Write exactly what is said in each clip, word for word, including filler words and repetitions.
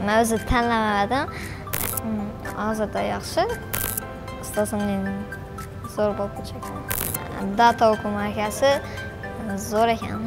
Mən özü tanlamadım. Hozirda yaxshi. Istasam zo'r bo'lib ketgan. Data o'qimakasi zo'r ekan.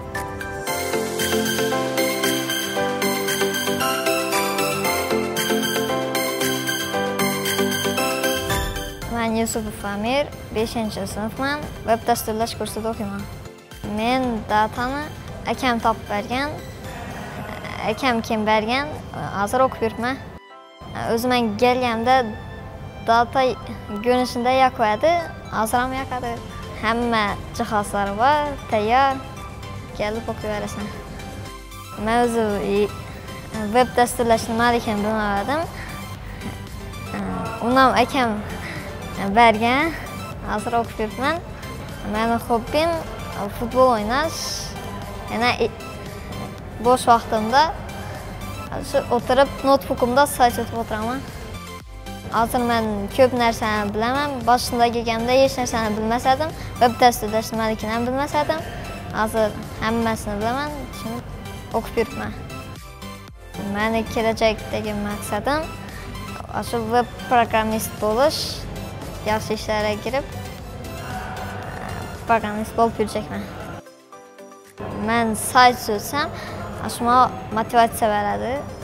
Men Yusupov Amir, beshinchi sinfman, web dasturlash kursida o'qiyman. Men datani akam topib bergan. Akam kim bergan, hozir o'qib yuribman. O'zim men kelganda data ko'rinishida yoqadi, hozir ham yoqadi. Hamma jihozlari bor, tayyor. Kelib o'qiyverasan. Men o'zi web dasturlash nima ekanini bilmadim. Uni akam bergan, hozir o'qib yuribman. Meni hobbim futbol o'ynash. Yana bo'sh vaqtimda shu o'tirib notebookimda sayt yozib o'tiraman. Hozir men ko'p narsani bilaman. Boshida kelganda hech narsani bilmasadim, web dasturlash nimaligini ham bilmasadim. Hozir hammasini bilaman, tushunib o'qib yuribman. Meni kelajakdagi maqsadim shu web programmist bo'lish, yaxshi ishlarga kirib programmist bo'lib yuracakman. Men sayt suzsam, shunga motivatsiya beradi.